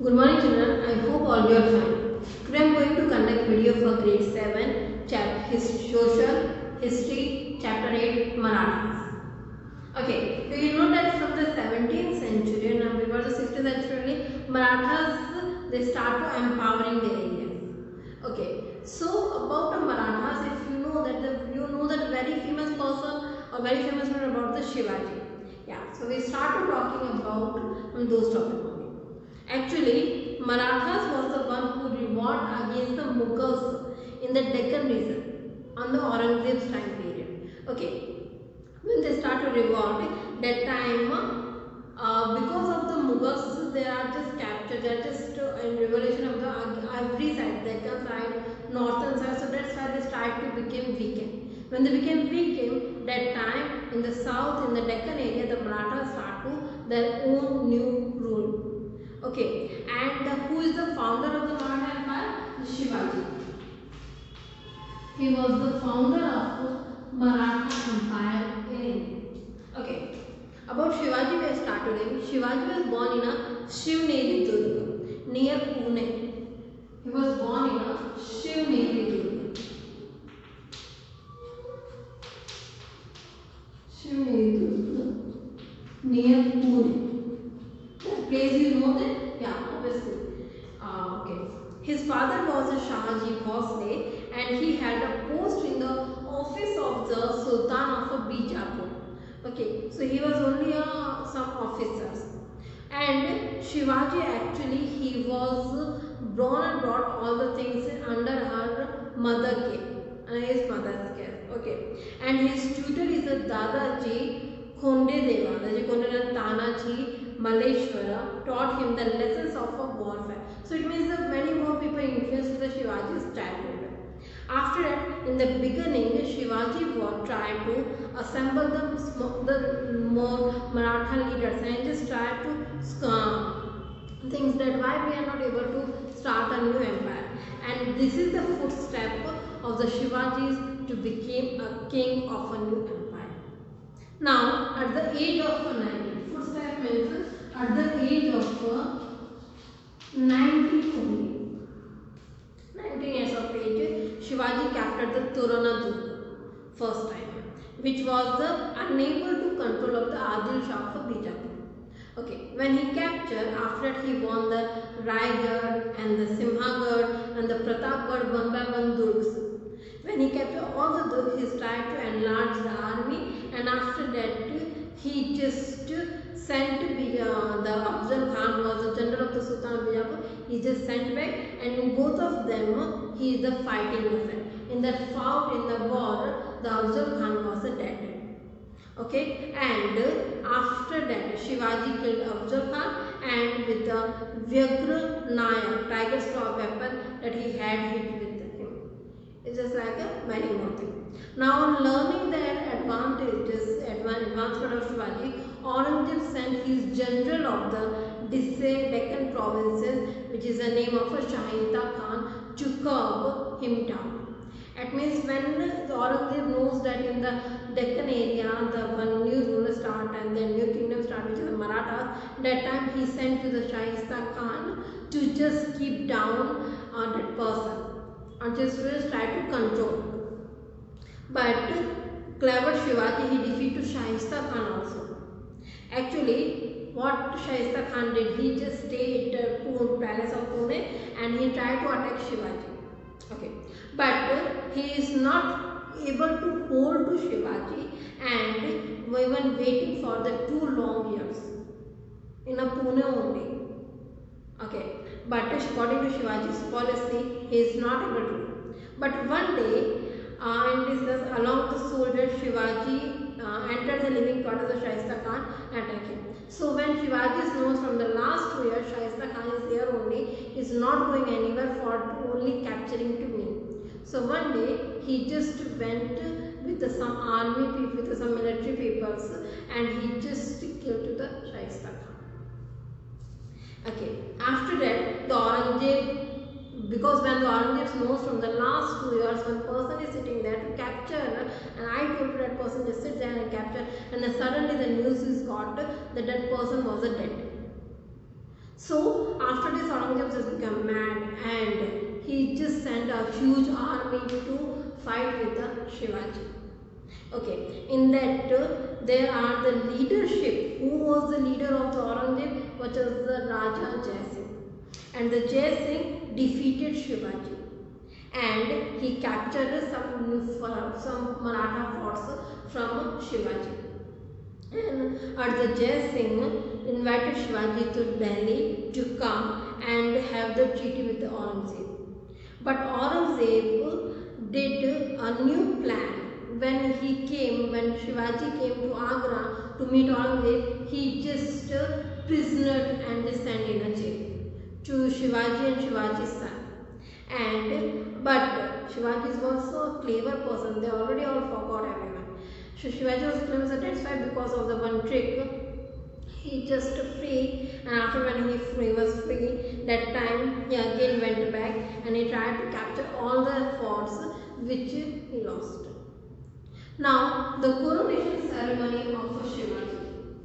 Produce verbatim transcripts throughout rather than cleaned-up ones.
Good morning children, I hope all you are fine. Today I am going to conduct video for grade seven, chapter his social history, chapter eight, Marathas. Okay, so you know that from the seventeenth century and before the sixteenth century, Marathas they start to empowering their areas. Okay, so about the Marathas, if you know that the you know that very famous person or very famous one about the Shivaji. Yeah, so we started talking about um, those topics only. Actually, Marathas was the one who revolted against the Mughals in the Deccan region on the Aurangzeb's time period. Okay, when they start to revolt, that time uh, because of the Mughals, they are just captured, they are just uh, in revolution of the every side, Deccan side, northern side. So that's why they start to become weakened. When they became weakened, that time in the south, in the Deccan area, the Marathas start to their own new rule. Okay, and uh, who is the founder of the Maratha Empire? Shivaji. He was the founder of Maratha Empire in India. Okay, about Shivaji we have started him. Shivaji was born in a Shivneri Durga near Pune. He was born in a Shivneri Durga. Shivneri Durga near Pune. That place you know that? Yeah, obviously. Uh, okay. His father was a Shahaji Bhosle and he had a post in the office of the Sultan of Bijapur. Okay, so he was only uh, some officers. And Shivaji actually he was born and brought all the things under her mother care and his mother's care. Okay, and his tutor is a Dadaji Khonde Deva, Daji Khonde and Tanaji Maleshwara taught him the lessons of a warfare. So it means that many more people influenced the Shivaji's childhood. After that, in the beginning, Shivaji was trying to assemble the, the more Maratha leaders and just try to uh, things that why we are not able to start a new empire. And this is the footstep of the Shivajis to become a king of a new empire. Now, at the age of nineteen, footstep means at the age of ninety only, nineteen years of age, Shivaji captured the Torana Durga first time, which was the unable to control of the Adil Shah of Bijapur. Okay, when he captured, after that he won the Raigad and the Simhagad and the Pratapgarh one by one Durgs. When he captured all the Durgs, he tried to enlarge the army, and after that he just sent uh, the Afzal Khan, was the general of the Sultan of Bijapur. He just sent back, and in both of them he is the fighting man. In that fight, in the war, the Afzal Khan was dead. Okay, and after that Shivaji killed Afzal Khan, and with the Vyagra Naya, tiger's claw weapon that he had hit with him. It's just like a many more thing. Now on learning their advantages, advancement of Shivaji, Aurangzeb sent his general of the Disse Deccan provinces, which is the name of a Shahinta Khan, to curb him down. It means when the Aurangzeb knows that in the Deccan area the one new ruler start and the new kingdom start, which is the Marathas, that time he sent to the Shahista Khan to just keep down on that person and just try to control. But clever Shivaji, he defeated Shahista Khan also. Actually, what Shahista Khan did, he just stayed at the Pune, palace of Pune, and he tried to attack Shivaji. Okay, but uh, he is not able to hold to Shivaji, and we were waiting for the two long years in a Pune only. Okay, but according to Shivaji's policy, he is not able to do. But one day, uh, and this is along the soldier, Shivaji uh, entered the living quarters of Shahista Khan and attacked him. So when Shivaji knows from the last two years, Shahista Khan is there only, is not going anywhere for only capturing to me. So one day he just went with the, some army people, with some military peoples, and he just killed to the Shahista Khan. Okay, after that the Aurangzeb, because when the Aurangzeb knows from the last two years one person is sitting there to capture, and I told that person just sit there and capture, and then suddenly the news is got that that person was a dead. So after this, Aurangzeb just became mad and he just sent a huge army to fight with the Shivaji. Okay, in that uh, there are the leadership. Who was the leader of the Aurangzeb? Which was the Raja Jai Singh. And the Jai Singh defeated Shivaji. And he captured some, some Maratha forts from Shivaji. And Ardha Singh invited Shivaji to Delhi to come and have the treaty with the Aurangzeb. But Aurangzeb did a new plan. When he came, when Shivaji came to Agra to meet Aurangzeb, he just uh, prisoner and just sent in a jail to Shivaji and Shivaji's son. And but Shivaji was also a clever person. They already all forgot everyone. So Shivaji was clever, so that's why because of the one trick, he just free. And after when he free was free, that time he again went back and he tried to capture all the forts which he lost. Now the coronation ceremony of Shivaji.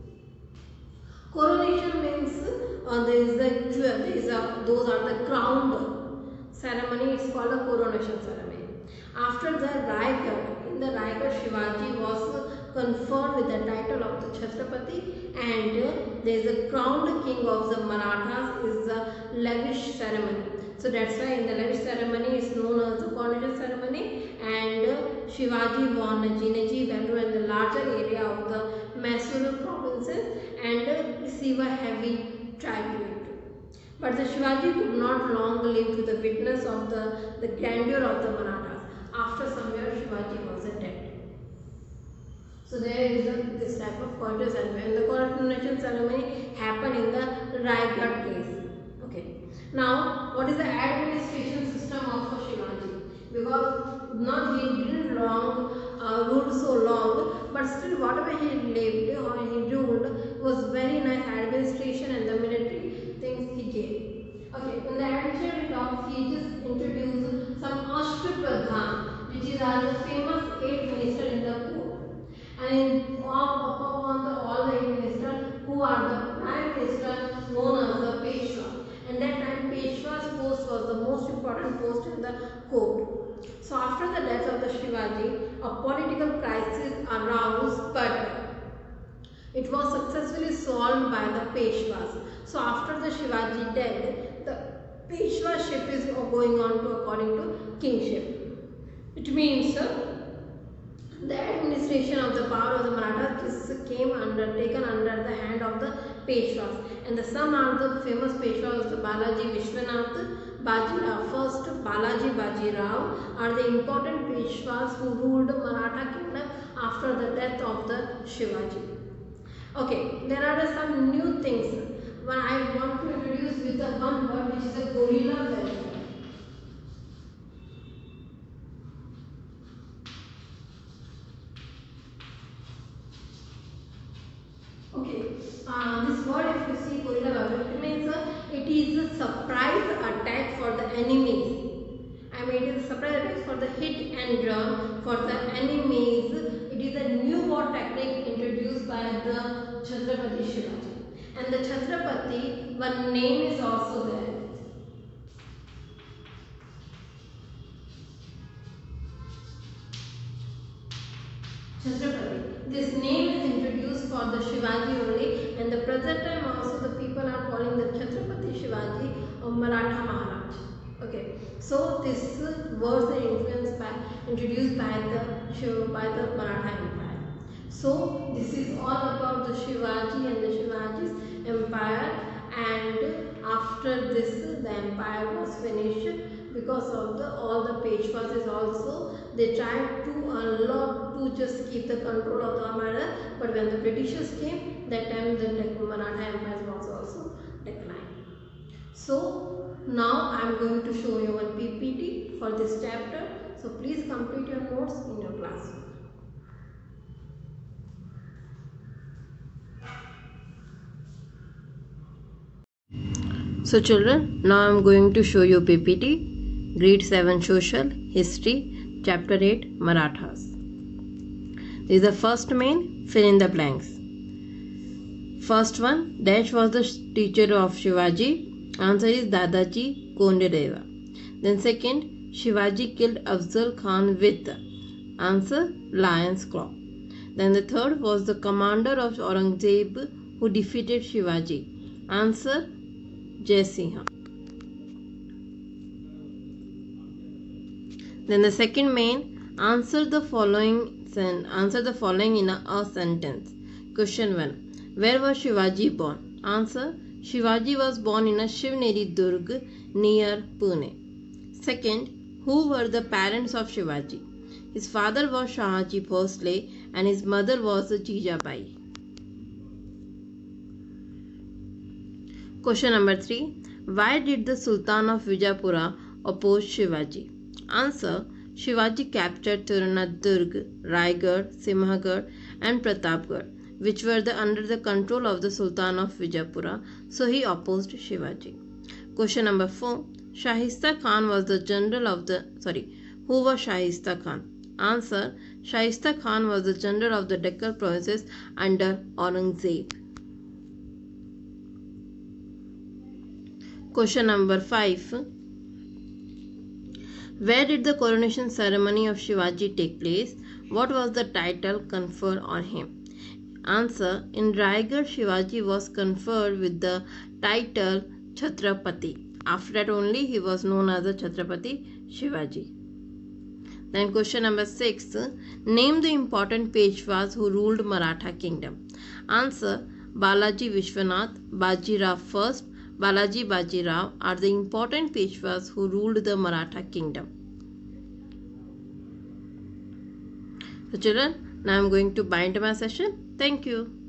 Coronation means uh, there is the there is a those are the crowned ceremony. It's called a coronation ceremony. After the Raigad, in the Raigad, Shivaji was conferred with the title of the Chhatrapati, and uh, there is a crowned king of the Marathas is the lavish ceremony. So that's why in the lavish ceremony is known as the coronation ceremony, and uh, Shivaji won Jinaji, Vellore and the larger area of the Mysore provinces and uh, receive a heavy tribute. But the Shivaji could not long live to the witness of the, the grandeur of the Marathas. After some years, Shivaji was dead. So there is a, this type of coronation ceremony. And the coronation ceremony happened in the Raigad place. Okay. Now, what is the administration system of Shivaji? Because not he didn't long uh, rule so long, but still whatever he lived or he ruled was very nice administration and the military things he gave. Okay, in the administrative terms, he just introduced some Ashtapradhan, which is are the famous eight ministers in the court. And in upon the all the eight ministers who are the prime minister known as the Peshwa. And that time Peshwa's post was the most important post in the court. So after the death of the Shivaji, a political crisis arose, but it was successfully solved by the Peshwas. So after the Shivaji dead, the Peshwaship is going on to according to kingship. It means uh, the administration of the power of the Marathas came under taken under the hand of the Peshwas, and the some are the famous Peshwas, the Balaji Vishwanath Bajirao. First, Balaji Bajirao are the important Peshwas who ruled Maratha kingdom after the death of the Shivaji. Okay, there are some new things. One I want to introduce with the one word which is a gorilla welfare. Okay, uh, this word if you see gorilla welfare, it means uh, it is a surprise attack for the enemies. I mean it is a surprise attack for the hit and run for the enemies. It is a new war technique introduced by the Chhatrapati Shivaji. And the Chhatrapati, one name is also there. Chhatrapati. This name is introduced for the Shivaji only, and the present time also the people are calling the Chhatrapati Shivaji or Maratha Maharaj. Okay, so this was influenced by introduced by the by the Maratha Empire. So this is all about the Shivaji and the Shivaji's empire, and after this the empire was finished because of the all the Peshwas is also they tried to a lot to just keep the control of the empire, but when the Britishers came, that time the Maratha empire was also declined. So now I am going to show you one P P T for this chapter. So please complete your notes in your classroom. So children, now I am going to show you P P T, Grade seven Social, History, Chapter eight, Marathas. This is the first main, fill in the blanks. first one, Dash was the teacher of Shivaji. Answer is Dadaji Kondedeva. Then second, Shivaji killed Afzal Khan with. Answer, lion's claw. Then the third was the commander of Aurangzeb who defeated Shivaji. Answer, Jai Singha. Then the second main, answer the following answer the following in a, a sentence. Question one. Where was Shivaji born? Answer, Shivaji was born in a Shivneri Durg near Pune. Second, who were the parents of Shivaji? His father was Shahaji Bhosle and his mother was Jijabai. Question number three. Why did the Sultan of Vijayapura oppose Shivaji? Answer, Shivaji captured Tirunad Durg, Raigad, Simhagarh and Pratapgarh, which were the, under the control of the Sultan of Vijayapura, so he opposed Shivaji. Question number four. Shahista Khan was the general of the, sorry, who was Shahista Khan? Answer, Shahista Khan was the general of the Deccan provinces under Aurangzeb. Question number five. Where did the coronation ceremony of Shivaji take place? What was the title conferred on him? Answer, in Raigad, Shivaji was conferred with the title Chhatrapati. After that only he was known as the Chhatrapati Shivaji. Then question number six. Name the important Peshwas who ruled Maratha kingdom. Answer, Balaji Vishwanath, Bajirao first, Balaji Bajirao are the important Peshwas who ruled the Maratha kingdom. So children, now I am going to bind my session. Thank you.